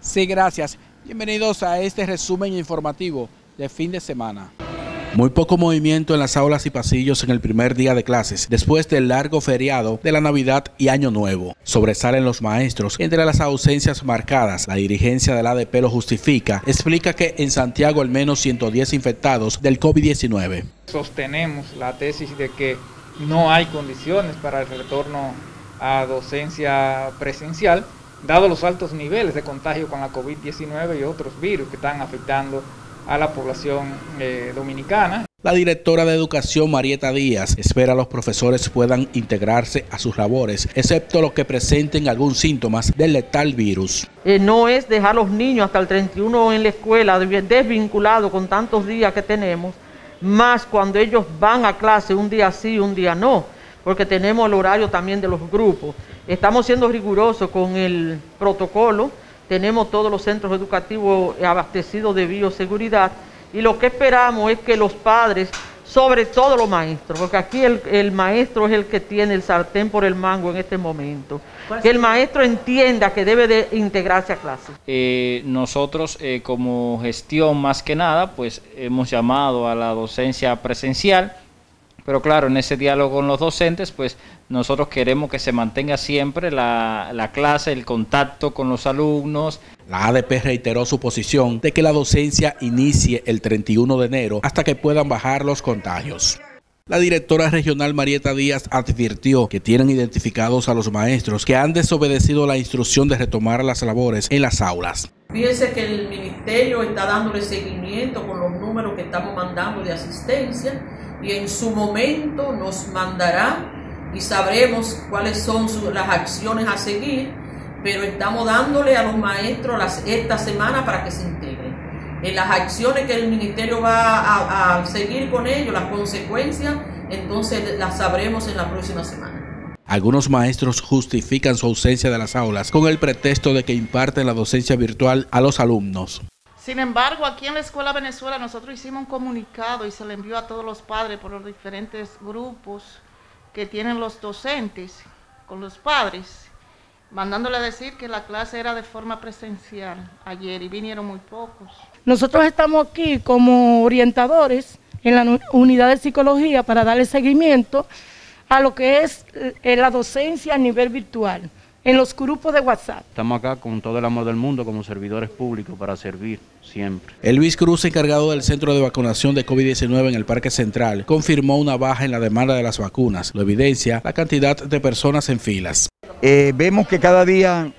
Sí, gracias. Bienvenidos a este resumen informativo de fin de semana. Muy poco movimiento en las aulas y pasillos en el primer día de clases, después del largo feriado de la Navidad y Año Nuevo. Sobresalen los maestros entre las ausencias marcadas. La dirigencia del ADP lo justifica. Explica que en Santiago al menos 110 infectados del COVID-19. Sostenemos la tesis de que no hay condiciones para el retorno a docencia presencial, dado los altos niveles de contagio con la COVID-19 y otros virus que están afectando a la población dominicana. La directora de Educación, Marieta Díaz, espera a los profesores puedan integrarse a sus labores, excepto los que presenten algún síntomas del letal virus. No es dejar a los niños hasta el 31 en la escuela, desvinculado con tantos días que tenemos, más cuando ellos van a clase un día sí, un día no, porque tenemos el horario también de los grupos. Estamos siendo rigurosos con el protocolo. Tenemos todos los centros educativos abastecidos de bioseguridad y lo que esperamos es que los padres, sobre todo los maestros, porque aquí el maestro es el que tiene el sartén por el mango en este momento, que el maestro entienda que debe de integrarse a clase. Nosotros como gestión más que nada, pues hemos llamado a la docencia presencial, pero claro, en ese diálogo con los docentes, pues nosotros queremos que se mantenga siempre la clase, el contacto con los alumnos. La ADP reiteró su posición de que la docencia inicie el 31 de enero hasta que puedan bajar los contagios. La directora regional Marieta Díaz advirtió que tienen identificados a los maestros que han desobedecido la instrucción de retomar las labores en las aulas. Fíjense que el ministerio está dándole seguimiento con los números que estamos mandando de asistencia y en su momento nos mandará y sabremos cuáles son las acciones a seguir, pero estamos dándole a los maestros esta semana para que se integren. En las acciones que el ministerio va a seguir con ellos, las consecuencias, entonces las sabremos en la próxima semana. Algunos maestros justifican su ausencia de las aulas con el pretexto de que imparten la docencia virtual a los alumnos. Sin embargo, aquí en la Escuela Venezuela nosotros hicimos un comunicado y se le envió a todos los padres por los diferentes grupos que tienen los docentes con los padres, mandándole a decir que la clase era de forma presencial ayer y vinieron muy pocos. Nosotros estamos aquí como orientadores en la unidad de psicología para darle seguimiento a lo que es la docencia a nivel virtual, en los grupos de WhatsApp. Estamos acá con todo el amor del mundo como servidores públicos para servir siempre. Elvis Cruz, encargado del centro de vacunación de COVID-19 en el Parque Central, confirmó una baja en la demanda de las vacunas. Lo evidencia la cantidad de personas en filas. Vemos que cada día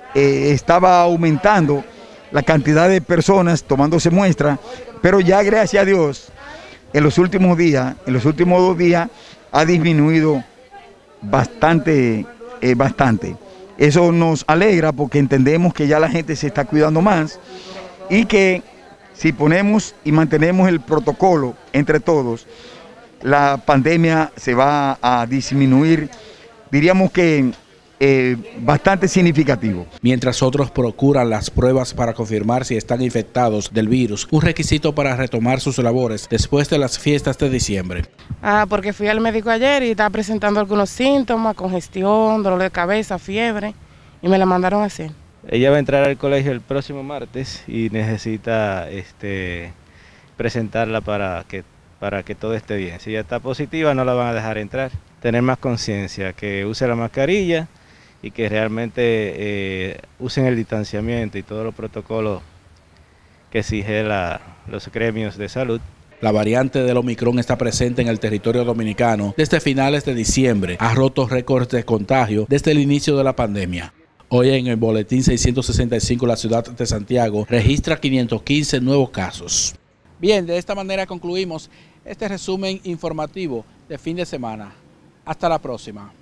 estaba aumentando la cantidad de personas tomándose muestra, pero ya gracias a Dios, en los últimos 2 días, ha disminuido bastante. Eso nos alegra porque entendemos que ya la gente se está cuidando más y que si ponemos y mantenemos el protocolo entre todos, la pandemia se va a disminuir, diríamos que bastante significativo. Mientras otros procuran las pruebas para confirmar si están infectados del virus, un requisito para retomar sus labores después de las fiestas de diciembre. Porque fui al médico ayer y estaba presentando algunos síntomas, congestión, dolor de cabeza, fiebre, y me la mandaron a hacer. Ella va a entrar al colegio el próximo martes y necesita presentarla para que todo esté bien. Si ella está positiva no la van a dejar entrar. Tener más conciencia, que use la mascarilla y que realmente usen el distanciamiento y todos los protocolos que exige los gremios de salud. La variante del Omicron está presente en el territorio dominicano desde finales de diciembre. Ha roto récords de contagio desde el inicio de la pandemia. Hoy en el boletín 665 la ciudad de Santiago registra 515 nuevos casos. Bien, de esta manera concluimos este resumen informativo de fin de semana. Hasta la próxima.